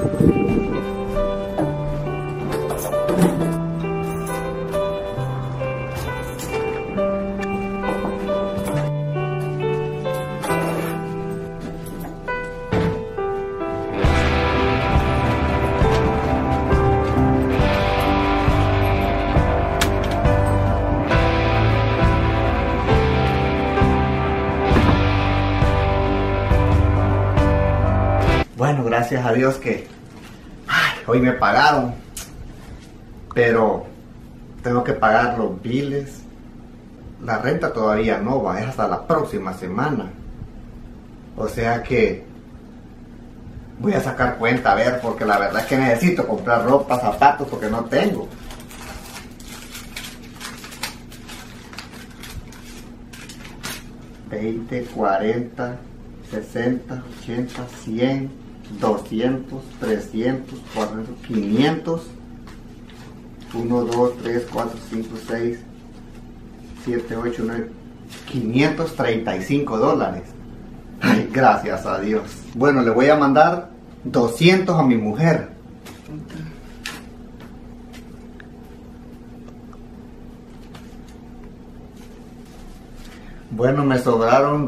Bueno, gracias a Dios que hoy me pagaron, pero tengo que pagar los biles. La renta todavía no va, es hasta la próxima semana. O sea que voy a sacar cuenta, a ver, porque la verdad es que necesito comprar ropa, zapatos, porque no tengo. $20, $40, $60, $80, $100, $200, $300, $400, $500. 1, 2, 3, 4, 5, 6, 7, 8, 9, $535. Ay, gracias a Dios. Bueno, le voy a mandar 200 a mi mujer. Bueno, me sobraron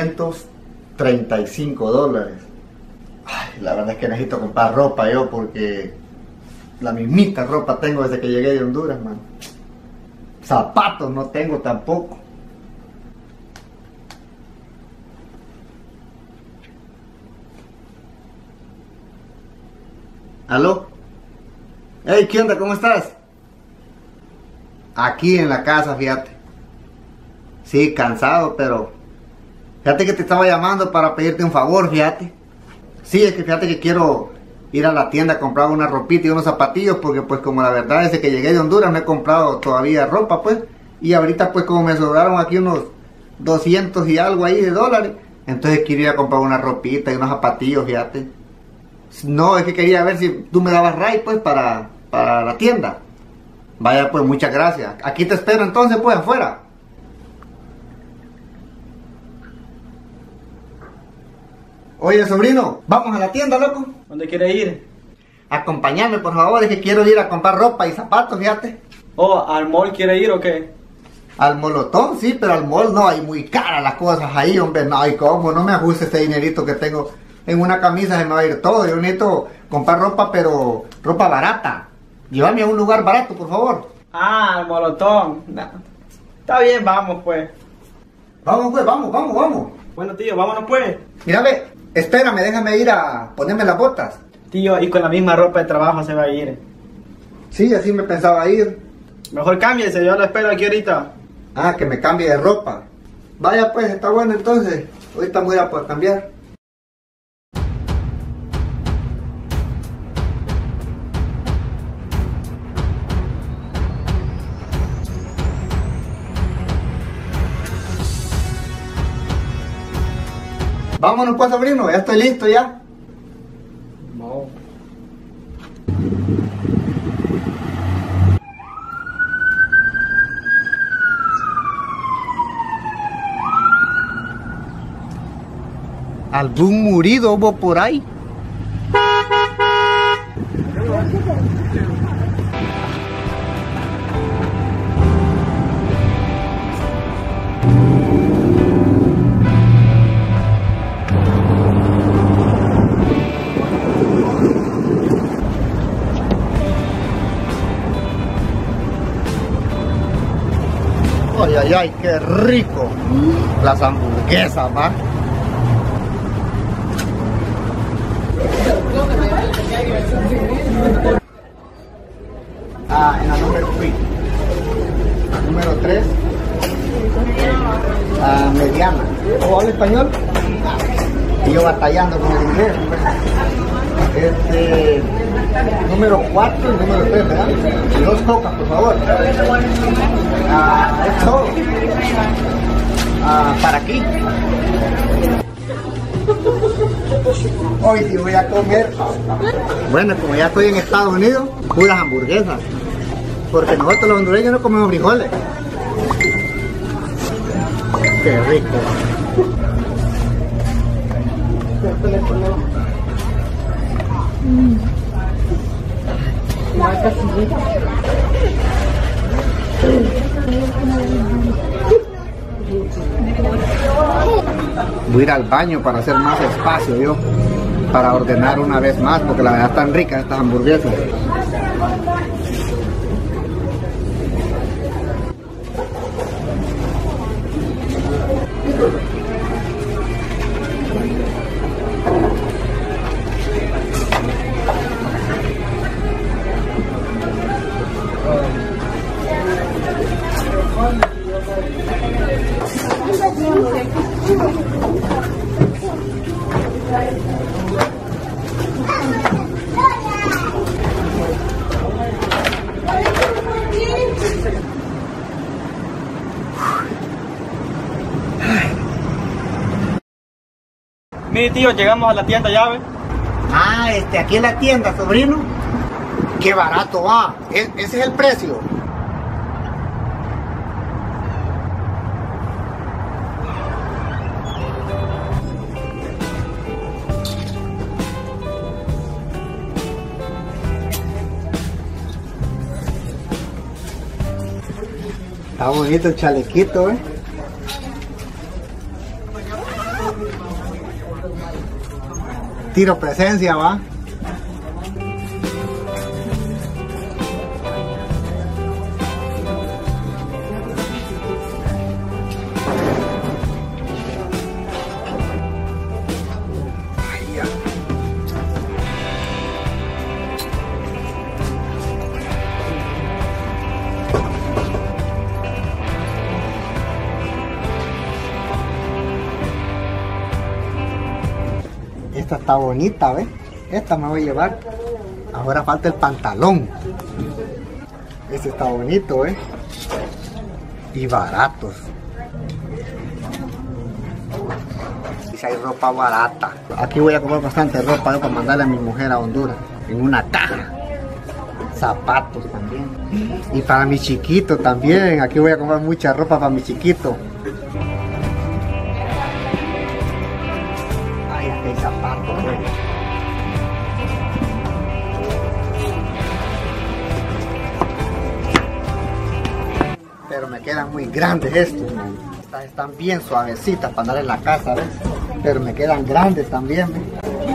$235. Ay, la verdad es que necesito comprar ropa yo, porque la mismita ropa tengo desde que llegué de Honduras, man. Zapatos no tengo tampoco. ¿Aló? Hey, ¿qué onda? ¿Cómo estás? Aquí en la casa, fíjate. Sí, cansado, pero fíjate que te estaba llamando para pedirte un favor, fíjate. Sí, es que fíjate que quiero ir a la tienda a comprar una ropita y unos zapatillos, porque pues como la verdad desde que llegué de Honduras no he comprado todavía ropa, pues. Y ahorita pues como me sobraron aquí unos 200 y algo ahí de dólares, entonces quiero ir a comprar una ropita y unos zapatillos, fíjate. No, es que quería ver si tú me dabas ray pues para la tienda. Vaya pues, muchas gracias. Aquí te espero entonces pues afuera. Oye, sobrino, vamos a la tienda, loco. ¿Dónde quiere ir? Acompáñame, por favor, es que quiero ir a comprar ropa y zapatos, fíjate. Oh, ¿al mall quiere ir o qué? Al molotón, sí, pero al mall no, hay muy caras las cosas ahí, hombre. No, y cómo, no me ajuste este dinerito que tengo en una camisa, se me va a ir todo. Yo necesito comprar ropa, pero ropa barata. Llévame a un lugar barato, por favor. Ah, al molotón. Nah. Está bien, vamos pues. Vamos pues, vamos. Bueno, tío, vámonos pues. Mira, ve, espérame, déjame ir a ponerme las botas. Tío, y con la misma ropa de trabajo se va a ir. Sí, así me pensaba ir. Mejor cámbiese, yo lo espero aquí ahorita. Ah, que me cambie de ropa. Vaya pues, está bueno entonces. Ahorita me voy a poder cambiar. Vámonos pues, sobrino, ya estoy listo ya. No. ¿Algún murido hubo por ahí? Ay, ay, ay, qué rico. Las hamburguesas, va. En la número 3. Número 3. Mediana. ¿O habla español? Y yo batallando con el inglés. Número 4 y número 3, ¿verdad? Y 2 cocas, por favor. Es todo. Para aquí. Hoy sí voy a comer. Bueno, como ya estoy en Estados Unidos, puras hamburguesas. Porque nosotros los hondureños no comemos frijoles. Qué rico. Voy a ir al baño para hacer más espacio yo, para ordenar una vez más, porque la verdad están ricas estas hamburguesas. Mire tío, llegamos a la tienda ya, ¿ve? Ah, aquí en la tienda, sobrino. Qué barato va. Ese es el precio. Está bonito el chalequito, ¿eh? Tiro presencia, va. Ay, ya. Esta está bonita, ¿ves? Esta me voy a llevar. Ahora falta el pantalón. Este está bonito, ¿eh? Y baratos. Y si hay ropa barata. Aquí voy a comprar bastante ropa para mandarle a mi mujer a Honduras. En una caja. Zapatos también. Y para mi chiquito también. Aquí voy a comprar mucha ropa para mi chiquito. Ay, aquí hay zapatos, güey. Pero me quedan muy grandes estos, man. Estas están bien suavecitas para andar en la casa, ¿ves? Pero me quedan grandes también, ¿ves?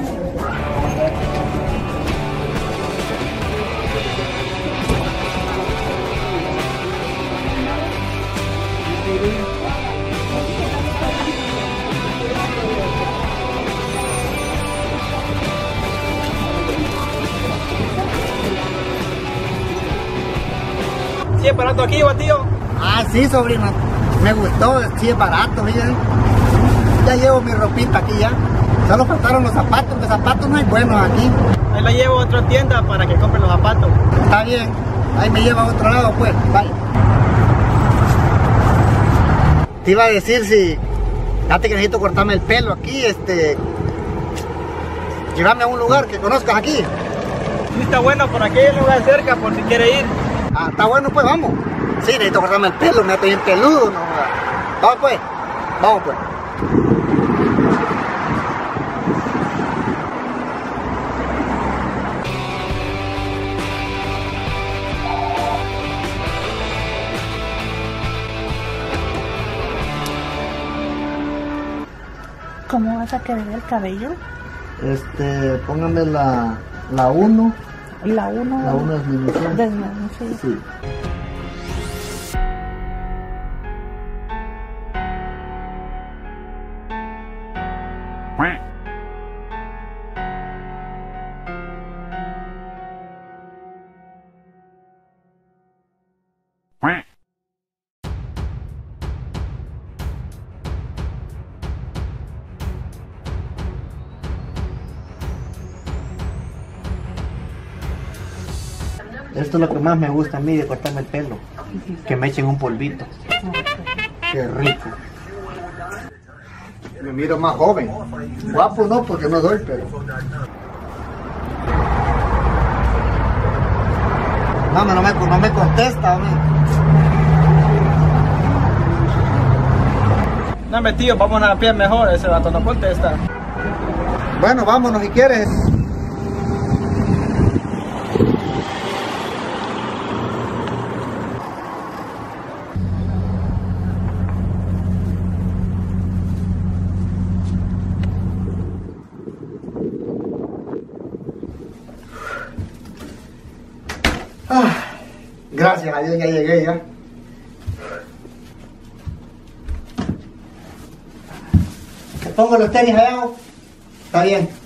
¿Sí es barato aquí, va, tío? Ah, sí, sobrino. Me gustó, sí es barato, miren. Ya llevo mi ropita aquí ya. Solo faltaron los zapatos, los zapatos no hay buenos aquí. Ahí la llevo a otra tienda para que compre los zapatos. Está bien, ahí me lleva a otro lado pues, vaya. Te iba a decir si, fíjate que necesito cortarme el pelo aquí, llévame a un lugar que conozcas aquí. Sí, está bueno, por aquí hay un lugar cerca por si quiere ir. Ah, está bueno pues, vamos. Sí, necesito cortarme el pelo, me estoy bien peludo, no. Vamos pues, vamos pues. ¿Cómo vas a querer el cabello? Póngame la 1. La 1. La 1 es mi misión. Sí. Sí. Esto es lo que más me gusta a mí de cortarme el pelo. Que me echen un polvito. Qué rico. Me miro más joven. Guapo no, porque no doy, pero... Mamá, no me contesta, hombre. No, me tío, vamos a pie mejor, ese rato no contesta. Bueno, vámonos si quieres. Gracias a Dios ya llegué ya. ¿Te pongo los tenis allá? Está bien.